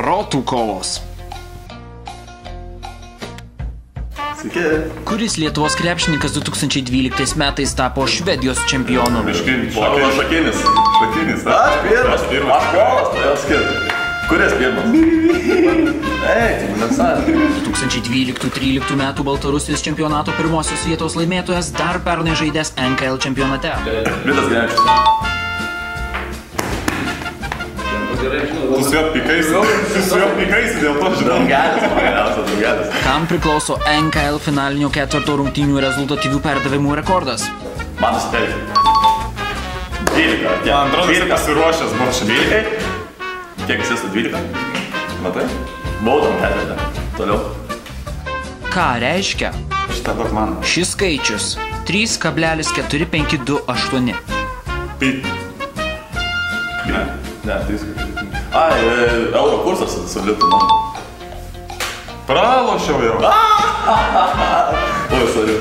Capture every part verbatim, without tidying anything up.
Protų kovos. Sveiki. Kuris Lietuvos krepšininkas du tūkstančiai dvyliktais metais tapo Švedijos čempionu? Povilas Šakinis. Šakinis. Aš pirmas. Aš Povilas, tai jau skirti. Kuris pirmas? Ei, tai nesąlygai. du tūkstančiai dvyliktų tryliktų metų Baltarusijos čempionato pirmosios vietos laimėtojas dar pernai žaidęs N K L čempionate. Vidas Gerevičius. Tu su juo pikaisi, su juo pikaisi dėl to žinau. Draugelis, man geriausias draugelis. Kam priklauso N K L finalinio ketvirto rungtynių rezultatyvių perdavimų rekordas? Man nusipelė. dvylika. Man atrodo, jis pasiruošęs buvo šiandien. dvylika? Kiek jis esu dvylika? Matai? Baudom perėdė. Toliau. Ką reiškia Šitą duok man. šis skaičius? trys kablelis keturi penki du aštuoni. Pit. Ne, ne, tai jis kaip. Ai, euro kursas su litu, man. Pralošiau jau. Oi, sorry.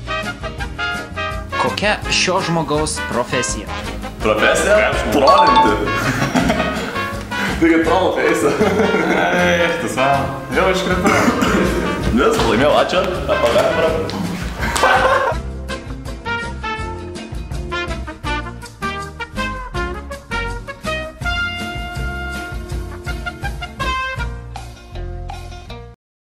Kokia šio žmogaus profesija? Profesija? Trolinti. Tai kaip trolo feisa. Ei, tu savo. Jau iškritau. Vis, laimėjau, ačiū. Apagalim.